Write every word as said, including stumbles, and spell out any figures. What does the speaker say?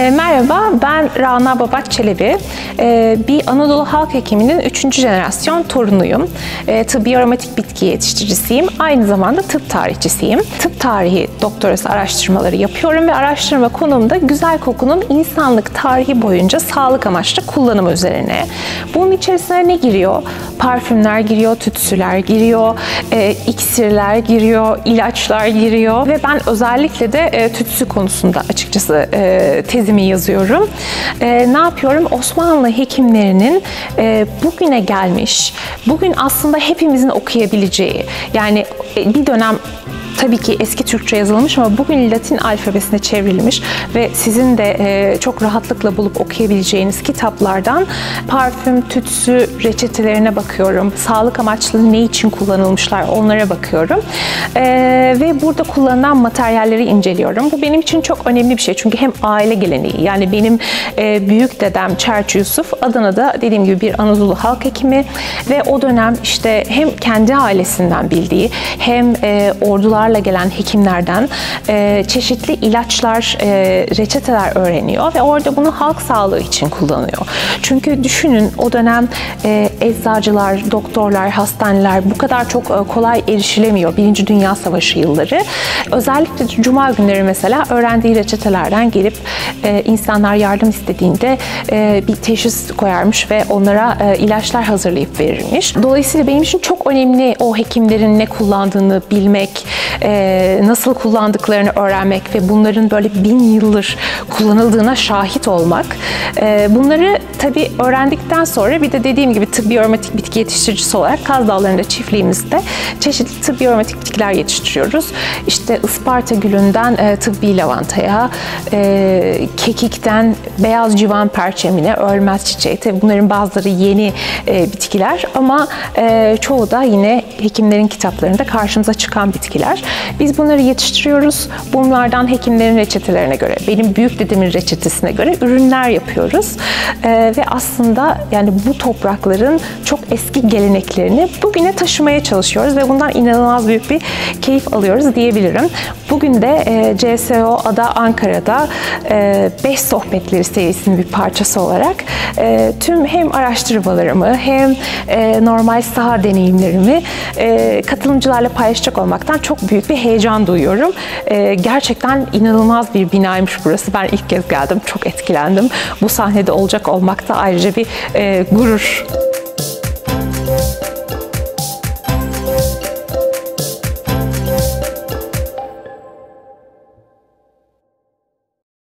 E, merhaba, ben Rana Babaç Çelebi. E, bir Anadolu halk hekiminin üçüncü jenerasyon torunuyum. E, tıbbi aromatik bitki yetiştiricisiyim. Aynı zamanda tıp tarihçisiyim. Tıp tarihi doktorası araştırmaları yapıyorum ve araştırma konum da güzel kokunun insanlık tarihi boyunca sağlık amaçlı kullanımı üzerine. Bunun içerisine ne giriyor? Parfümler giriyor, tütsüler giriyor, e, iksirler giriyor, ilaçlar giriyor ve ben özellikle de e, tütsü konusunda açıkçası e, tezimi yazıyorum. E, ne yapıyorum? Osmanlı hekimlerinin e, bugüne gelmiş, bugün aslında hepimizin okuyabileceği, yani e, bir dönem tabii ki eski Türkçe yazılmış ama bugün Latin alfabesine çevrilmiş ve sizin de e, çok rahatlıkla bulup okuyabileceğiniz kitaplardan parfüm, tütsü reçetelerine bakıyorum. Sağlık amaçlı ne için kullanılmışlar onlara bakıyorum. E, ve burada kullanılan materyalleri inceliyorum. Bu benim için çok önemli bir şey. Çünkü hem aile geleneği, yani benim e, büyük dedem Çerçi Yusuf Adana'da dediğim gibi bir Anadolu halk hekimi ve o dönem işte hem kendi ailesinden bildiği hem e, ordular gelen hekimlerden e, çeşitli ilaçlar, e, reçeteler öğreniyor ve orada bunu halk sağlığı için kullanıyor. Çünkü düşünün o dönem e, eczacılar, doktorlar, hastaneler bu kadar çok e, kolay erişilemiyor. Birinci Dünya Savaşı yılları. Özellikle Cuma günleri mesela öğrendiği reçetelerden gelip e, insanlar yardım istediğinde e, bir teşhis koyarmış ve onlara e, ilaçlar hazırlayıp verirmiş. Dolayısıyla benim için çok önemli o hekimlerin ne kullandığını bilmek, Ee, nasıl kullandıklarını öğrenmek ve bunların böyle bin yıldır kullanıldığına şahit olmak. Ee, bunları tabii öğrendikten sonra bir de dediğim gibi tıbbi aromatik bitki yetiştiricisi olarak Kaz Dağları'nda çiftliğimizde çeşitli tıbbi aromatik bitkiler yetiştiriyoruz. İşte Isparta gülünden e, tıbbi lavantaya, e, kekikten beyaz civan perçemine, ölmez çiçeği. Tabii bunların bazıları yeni e, bitkiler ama e, çoğu da yine hekimlerin kitaplarında karşımıza çıkan bitkiler. Biz bunları yetiştiriyoruz. Bunlardan hekimlerin reçetelerine göre, benim büyük dedemin reçetesine göre ürünler yapıyoruz. Ee, ve aslında yani bu toprakların çok eski geleneklerini bugüne taşımaya çalışıyoruz ve bundan inanılmaz büyük bir keyif alıyoruz diyebilirim. Bugün de e, C S O Ada Ankara'da e, Beş Sohbetleri serisinin bir parçası olarak e, tüm hem araştırmalarımı hem e, normal saha deneyimlerimi e, katılımcılarla paylaşacak olmaktan çok büyük bir heyecan duyuyorum. Ee, gerçekten inanılmaz bir binaymış burası. Ben ilk kez geldim, çok etkilendim. Bu sahnede olacak olmak da ayrıca bir e, gurur.